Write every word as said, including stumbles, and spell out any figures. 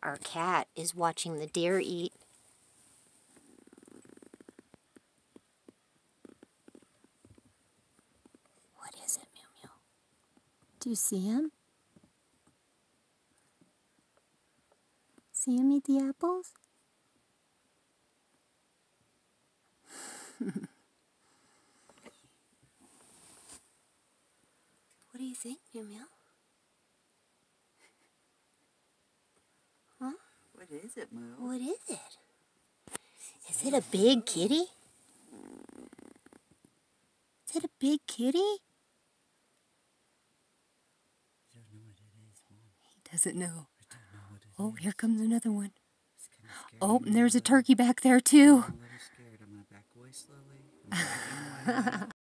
Our cat is watching the deer eat. What is it, Mew Mew? Do you see him? See him eat the apples? What do you think, Mew Mew? Huh? What is it, Moo? What is it? Is it a big kitty? Is it a big kitty? I don't know what it is, Mom. He doesn't know. I don't know what it Oh, is. here comes another one. It's kinda scary. Oh, and there's a I'm turkey back there too. a little scared. I'm gonna back away slowly. I'm backing away.